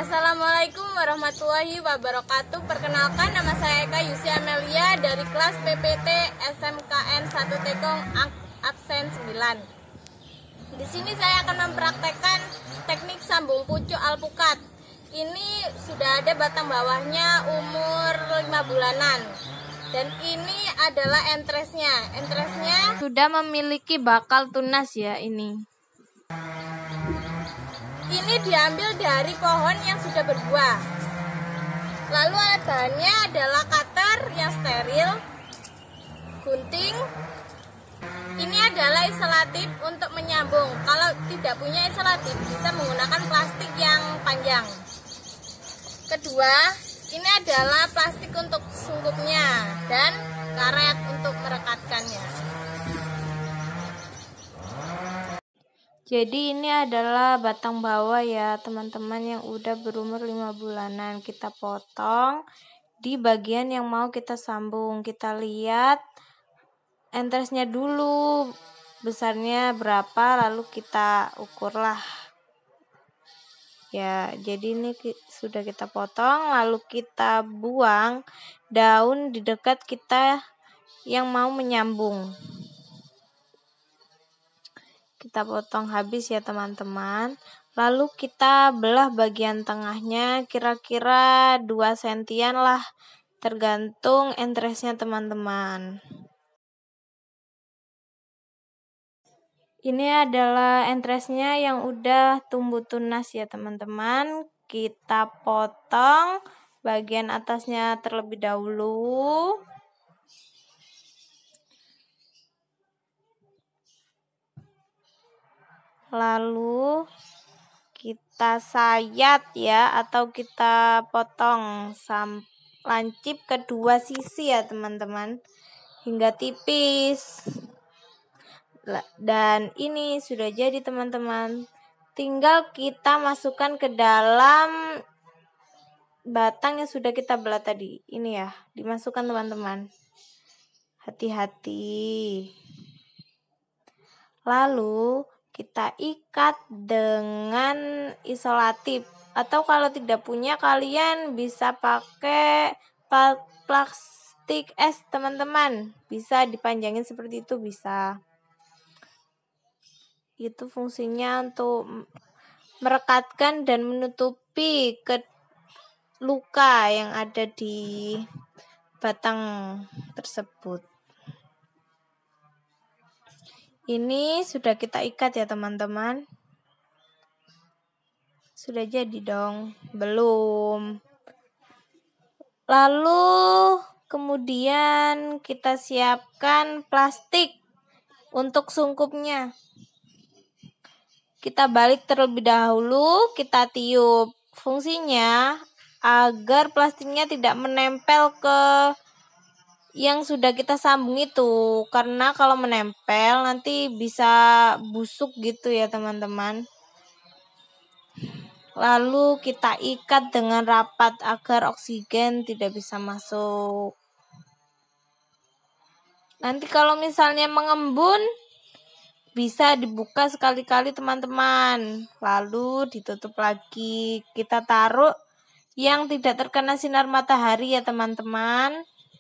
Assalamualaikum warahmatullahi wabarakatuh. Perkenalkan, nama saya Eka Yusi Amelia dari kelas PPT SMKN 1 Tekong absen 9. Di sini saya akan mempraktekkan teknik sambung pucuk alpukat. Ini sudah ada batang bawahnya umur 5 bulanan. Dan ini adalah entresnya. Entresnya sudah memiliki bakal tunas ya ini. Ini diambil dari pohon yang sudah berbuah. Lalu alat bahannya adalah cutter yang steril, gunting. Ini adalah isolatif untuk menyambung. Kalau tidak punya isolatif, bisa menggunakan plastik yang panjang. Kedua, ini adalah plastik untuk sungkupnya dan karet untuk merekatkannya. Jadi ini adalah batang bawah ya teman-teman yang udah berumur 5 bulanan. Kita potong di bagian yang mau kita sambung. Kita lihat entresnya dulu besarnya berapa, lalu kita ukurlah. Ya, jadi ini sudah kita potong, lalu kita buang daun di dekat kita yang mau menyambung. Kita potong habis ya teman-teman. Lalu kita belah bagian tengahnya kira-kira 2 sentian lah, tergantung entresnya teman-teman. Ini adalah entresnya yang udah tumbuh tunas ya teman-teman. Kita potong bagian atasnya terlebih dahulu. Lalu kita sayat ya, atau kita potong lancip kedua sisi ya teman-teman, hingga tipis. Dan ini sudah jadi teman-teman. Tinggal kita masukkan ke dalam batang yang sudah kita belah tadi. Ini ya, dimasukkan teman-teman. Hati-hati. Lalu kita ikat dengan isolatif, atau kalau tidak punya kalian bisa pakai plastik es teman-teman, bisa dipanjangin seperti itu, bisa. Itu fungsinya untuk merekatkan dan menutupi luka yang ada di batang tersebut. Ini sudah kita ikat ya teman-teman. Sudah jadi dong? Belum. Lalu kemudian kita siapkan plastik untuk sungkupnya. Kita balik terlebih dahulu, kita tiup. Fungsinya agar plastiknya tidak menempel ke yang sudah kita sambung itu, karena kalau menempel nanti bisa busuk gitu ya teman-teman. Lalu kita ikat dengan rapat agar oksigen tidak bisa masuk. Nanti kalau misalnya mengembun, bisa dibuka sekali-kali teman-teman, lalu ditutup lagi. Kita taruh yang tidak terkena sinar matahari ya teman-teman.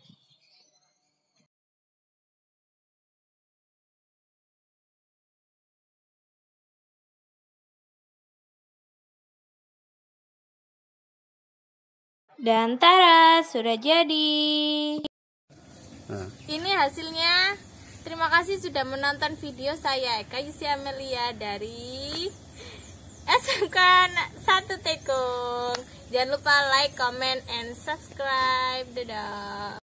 Dan tada, sudah jadi. Ini hasilnya. Terima kasih sudah menonton video saya, Eka Yusi Amelia dari SMK 1 Tekong. Jangan lupa like, comment, and subscribe. Dadah.